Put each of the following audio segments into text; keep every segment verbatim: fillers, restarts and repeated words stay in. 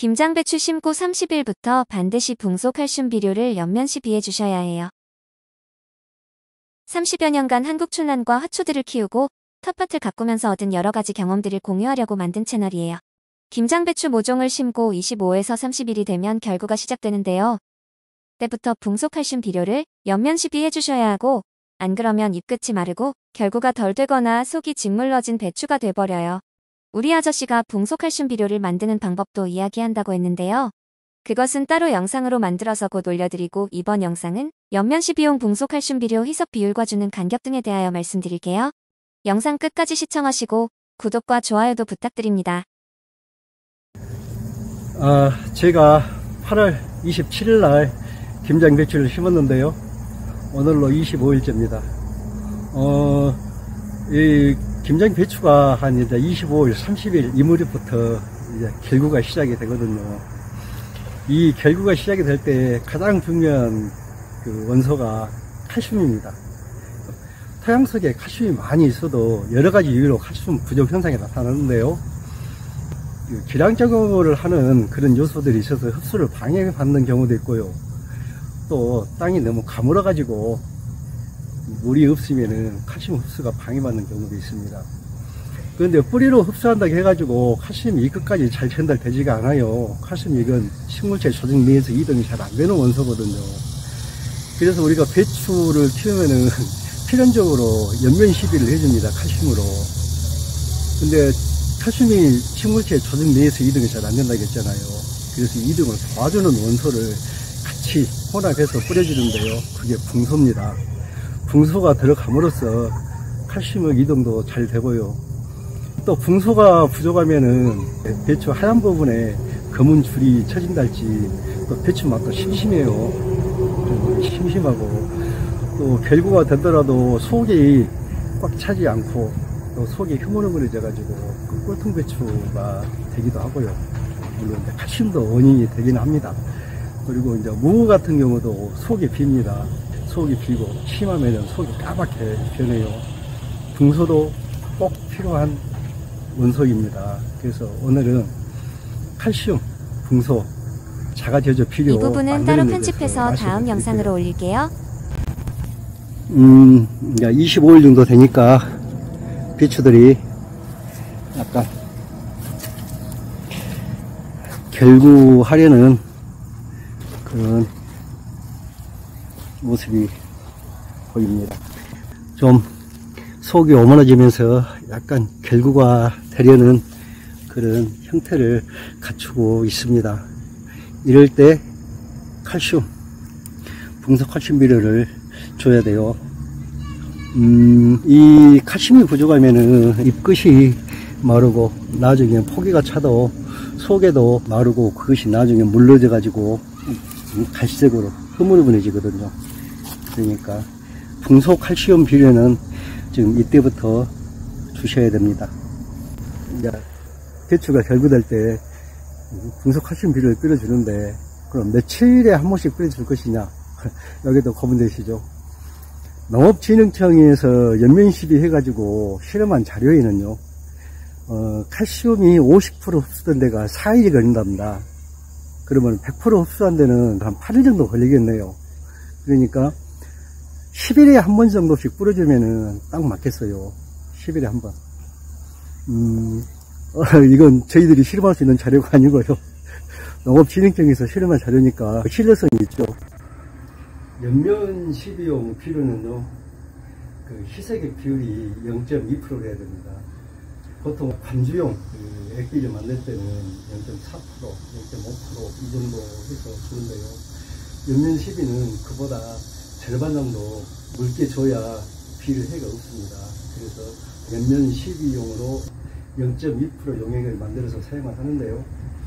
김장배추 심고 삼십 일부터 반드시 붕소 칼슘 비료를 연면시 비해 주셔야 해요. 삼십여 년간 한국춘란과 화초들을 키우고 텃밭을 가꾸면서 얻은 여러가지 경험들을 공유하려고 만든 채널이에요. 김장배추 모종을 심고 이십오에서 삼십 일이 되면 결구가 시작되는데요. 때부터 붕소 칼슘 비료를 연면시 비해 주셔야 하고, 안 그러면 잎끝이 마르고 결구가 덜 되거나 속이 짓물러진 배추가 돼버려요. 우리 아저씨가 붕소 칼슘 비료를 만드는 방법도 이야기한다고 했는데요. 그것은 따로 영상으로 만들어서 곧 올려드리고, 이번 영상은 연면시 비용 붕소 칼슘 비료 희석 비율과 주는 간격 등에 대하여 말씀드릴게요. 영상 끝까지 시청하시고 구독과 좋아요도 부탁드립니다. 아, 제가 팔월 이십칠일 날 김장배추를 심었는데요. 오늘로 이십오 일째입니다. 어, 이 김장배추가 한 이제 이십오일, 삼십일 이 무렵부터 이제 결구가 시작이 되거든요. 이 결구가 시작이 될 때 가장 중요한 그 원소가 칼슘입니다. 토양 속에 칼슘이 많이 있어도 여러 가지 이유로 칼슘 부족 현상이 나타나는데요. 기량작용을 하는 그런 요소들이 있어서 흡수를 방해받는 경우도 있고요. 또 땅이 너무 가물어 가지고 물이 없으면은 칼슘 흡수가 방해받는 경우도 있습니다. 그런데 뿌리로 흡수한다고 해가지고 칼슘이 이 끝까지 잘 전달되지가 않아요. 칼슘이 이건 식물체 조직 내에서 이동이 잘 안 되는 원소거든요. 그래서 우리가 배추를 키우면은 필연적으로 연면 시비를 해줍니다. 칼슘으로. 근데 칼슘이 식물체 조직 내에서 이동이 잘 안 된다고 했잖아요. 그래서 이동을 도와주는 원소를 같이 혼합해서 뿌려주는데요. 그게 붕소입니다. 붕소가 들어감으로써 칼슘의 이동도 잘 되고요. 또 붕소가 부족하면은 배추 하얀 부분에 검은 줄이 처진다 할지, 또 배추 맛도 심심해요. 좀 심심하고, 또 결구가 되더라도 속이 꽉 차지 않고 또 속이 흐물흐물해져 가지고 그 꼴통배추가 되기도 하고요. 물론 이제 칼슘도 원인이 되긴 합니다. 그리고 이제 무 같은 경우도 속이 빕니다. 속이 비고 심하면 속이 까맣게 변해요. 붕소도 꼭 필요한 원소입니다. 그래서 오늘은 칼슘, 붕소, 자가제조 비료 이 부분은 따로 편집해서 다음 영상으로 올릴게요. 음, 이십오 일 정도 되니까 배추들이 약간 결구하려는 그런 모습이 보입니다. 좀 속이 오므라지면서 약간 결구가 되려는 그런 형태를 갖추고 있습니다. 이럴 때 칼슘, 붕소 칼슘 비료를 줘야 돼요. 음, 이 칼슘이 부족하면은 잎끝이 마르고 나중에 포기가 차도 속에도 마르고 그것이 나중에 물러져 가지고 갈색으로 흐물흐물해지거든요. 그러니까 붕소 칼슘 비료는 지금 이때부터 주셔야 됩니다. 이제 배추가 결구될 때 붕소 칼슘 비료를 뿌려주는데, 그럼 며칠에 한 번씩 뿌려줄 것이냐? 여기도 고민되시죠? 농업진흥청에서 연면시비 해가지고 실험한 자료에는요, 어, 칼슘이 오십 퍼센트 흡수된 데가 사 일이 걸린답니다. 그러면 백 퍼센트 흡수한 데는 한 팔 일 정도 걸리겠네요. 그러니까 십 일에 한 번 정도씩 뿌려주면은 딱 맞겠어요. 십 일에 한 번. 음, 어, 이건 저희들이 실험할 수 있는 자료가 아니고요. 농업진흥청에서 실험한 자료니까 신뢰성이 있죠. 연면 시비용 비료는요, 그 희석의 비율이 영 점 이 퍼센트로 해야 됩니다. 보통 관주용 그 액비를 만들 때는 영 점 사 퍼센트, 영 점 오 퍼센트 이 정도 해서 주는데요. 연면 시비는 그보다 절반 정도 묽게 줘야 비를 해가 없습니다. 그래서 연면 시비용으로 영 점 이 퍼센트 용액을 만들어서 사용을 하는데요.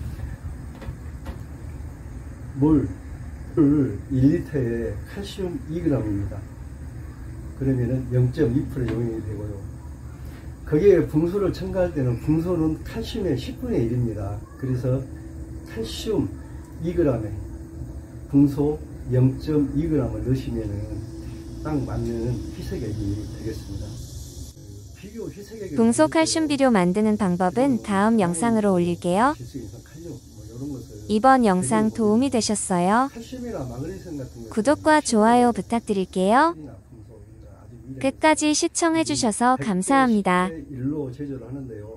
물 물 일 리터에 칼슘 이 그램입니다. 그러면은 영 점 이 퍼센트 용액이 되고요. 거기에 붕소를 첨가할 때는 붕소는 칼슘의 십분의 일입니다. 그래서 칼슘 이 그램에 붕소 영 점 이 그램을 넣으시면은 딱 맞는 희석액이 되겠습니다. 비료 희석액 붕소 칼슘 비료 만드는 방법은 다음 영상으로 올릴게요. 칼륨, 뭐 이런 것을 이번 영상 도움이 되셨어요? 칼슘이나 마그네슘 같은 거 구독과 좋아요 부탁드릴게요. 끝까지 시청해주셔서 감사합니다. 일로 제조를 하는데요.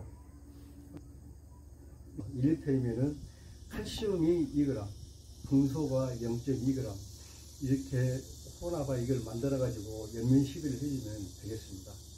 일 리터이면은 칼슘이 이 그램, 풍소가 영 점 이 그램 이렇게 혼합하 이걸 만들어 가지고 연면 시비를 해주면 되겠습니다.